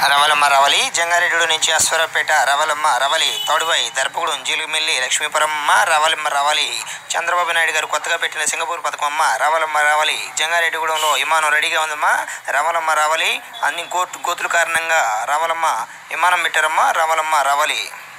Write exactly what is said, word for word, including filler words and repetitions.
రవలమ్మ రవలి జంగారెడ్డి నుంచి అశ్వరపేట రవలమ్మ రవలి తౌడువై దర్పగూడెం జీలుగుమిల్లి లక్ష్మీపురమ్మ రవలమ్మ రవలి చంద్రబాబు నాయుడు గారు కొత్తగా పెట్టిన సింగపూర్ పథకం అమ్మ రవలమ్మ రవలి జంగారెడ్డిగూడెంలో విమానం రెడీగా ఉందమ్మా రవలమ్మ రవలి అన్ని గోతు గోతుల కారణంగా రవలమ్మ విమానం పెట్టారమ్మ రవలమ్మ రవలి.